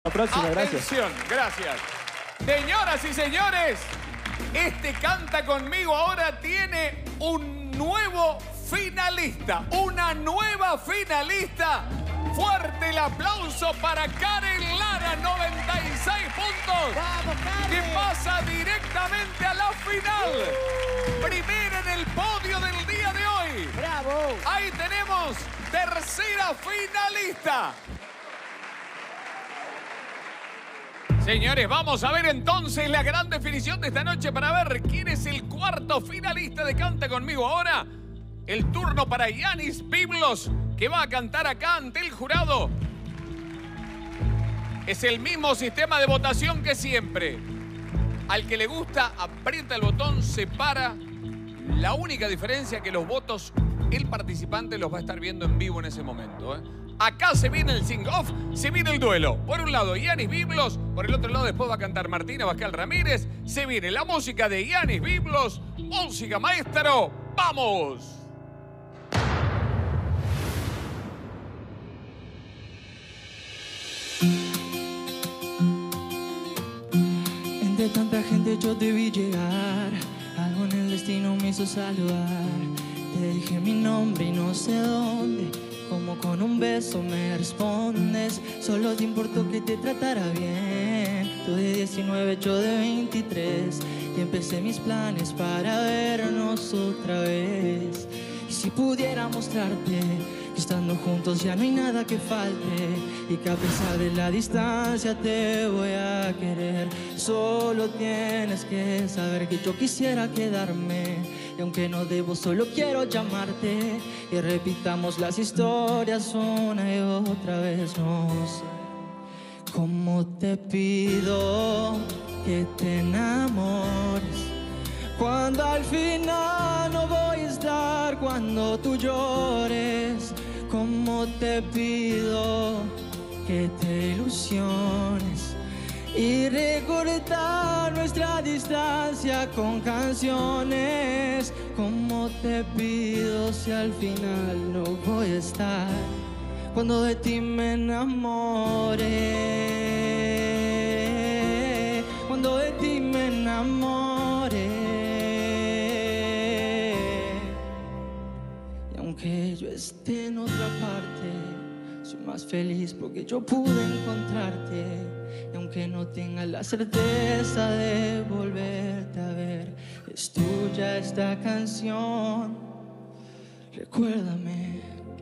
La próxima, gracias. Atención, gracias. Señoras y señores, este Canta Conmigo ahora tiene un nuevo finalista, una nueva finalista. Fuerte el aplauso para Karen Lara, 96 puntos. ¡Vamos, Karen! Que pasa directamente a la final. Primera en el podio del día de hoy. ¡Bravo! Ahí tenemos tercera finalista. Señores, vamos a ver entonces la gran definición de esta noche para ver quién es el cuarto finalista de Canta Conmigo ahora. El turno para Yanis Biblos, que va a cantar acá ante el jurado. Es el mismo sistema de votación que siempre. Al que le gusta, aprieta el botón, se para. La única diferencia es que los votos, el participante los va a estar viendo en vivo en ese momento, ¿eh? Acá se viene el sing-off, se viene el duelo. Por un lado, Yanis Biblos. Por el otro lado, después va a cantar Martina Abascal Ramírez. Se viene la música de Yanis Biblos. Música, maestro. ¡Vamos! Entre tanta gente yo te vi llegar. Algo en el destino me hizo saludar. Te dije mi nombre y no sé dónde. Como con un beso me respondes. Solo te importó que te tratara bien. Tú de 19, yo de 23. Y empecé mis planes para vernos otra vez. Y si pudiera mostrarte que estando juntos ya no hay nada que falte. Y que a pesar de la distancia te voy a querer. Solo tienes que saber que yo quisiera quedarme. Y aunque no debo, solo quiero llamarte. Y repitamos las historias una y otra vez. No sé cómo te pido que te enamores, cuando al final no voy a estar cuando tú llores. Cómo te pido que te ilusiones y recortar nuestra distancia con canciones. Cómo te pido si al final no voy a estar cuando de ti me enamore. Cuando de ti me enamore. Y aunque yo esté en otra parte, soy más feliz porque yo pude encontrarte. Y aunque no tenga la certeza de volverte a ver, es tuya esta canción. Recuérdame.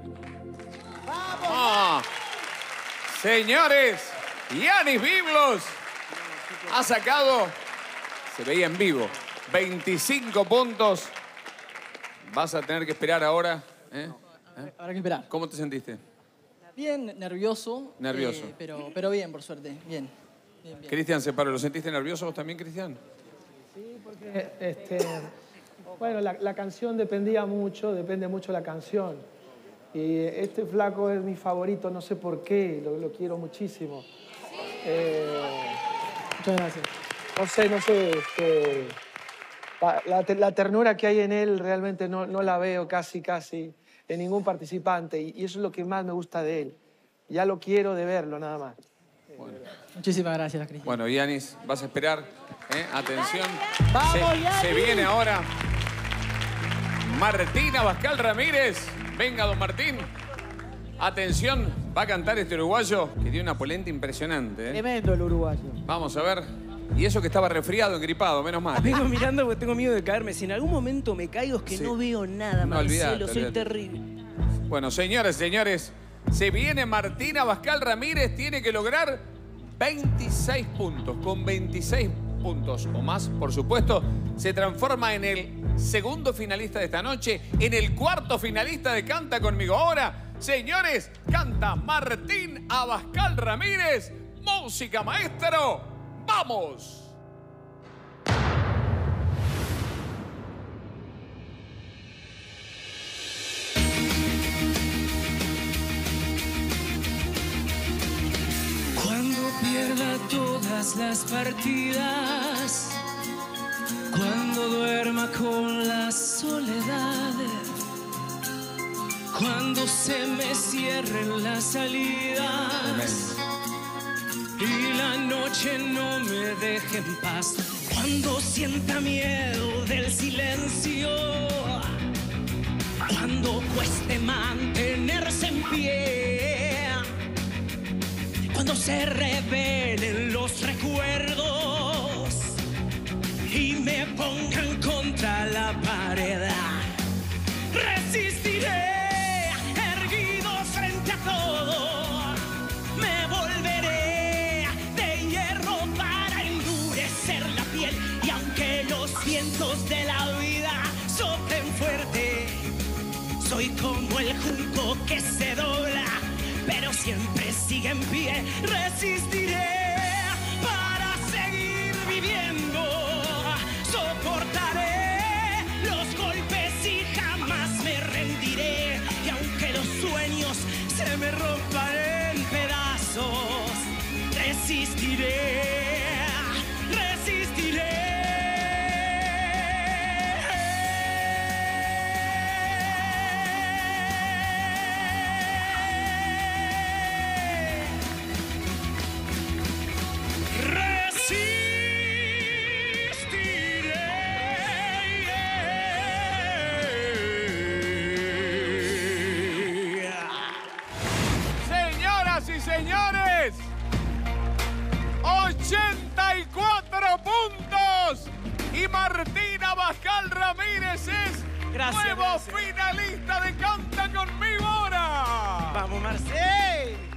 ¡Ah! Señores, Yanis Biblos ha sacado, se veía en vivo, 25 puntos. Vas a tener que esperar ahora. Habrá que esperar. ¿Cómo te sentiste? Bien, nervioso. Nervioso. Pero bien, por suerte. Bien. Cristian se paró. ¿Lo sentiste nervioso vos también, Cristian? Sí, porque bueno, la canción depende mucho la canción. Y este flaco es mi favorito, no sé por qué, lo quiero muchísimo. Muchas gracias. No sé, la ternura que hay en él realmente no la veo casi en ningún participante. Y eso es lo que más me gusta de él. Ya lo quiero de verlo, nada más. Bueno. Muchísimas gracias, Cristian. Bueno, Yanis, vas a esperar. Atención. ¡Vamos, Yanis! Se viene ahora Martina Abascal Ramírez. Venga, don Martín. Atención, va a cantar este uruguayo que tiene una polenta impresionante. Tremendo el uruguayo. Vamos a ver. Y eso que estaba resfriado, engripado, menos mal. Vengo mirando porque tengo miedo de caerme. Si en algún momento me caigo es que Sí. no veo nada, No, Marcelo. olvidate, Soy olvidate. terrible. Bueno, señores, señores, se viene Martina Abascal Ramírez. Tiene que lograr 26 puntos. Con 26 puntos o más, por supuesto, se transforma en el segundo finalista de esta noche, en el cuarto finalista de Canta Conmigo ahora. Señores, canta Martín Abascal Ramírez. Música, maestro. ¡Vamos! Cuando pierda todas las partidas, cuando duerma con la soledad, cuando se me cierren las salidas, y la noche no me deje en paz. Cuando sienta miedo del silencio, cuando cueste mantenerse en pie, cuando se revelen los recuerdos y me pongan contra la pared, resistiré erguido frente a todo. Me volveré de hierro para endurecer la piel, y aunque los vientos de la vida soplen fuerte, soy como el junco que se dobla, pero siempre sigue en pie. Resistiré para seguir viviendo. Soportaré los golpes y jamás me rendiré. Y aunque los sueños se me rompan en pedazos, resistiré. Resistiré. Señores, 84 puntos y Martina Abascal Ramírez es nuevo finalista de Canta Conmigo ahora. Vamos, Marcel.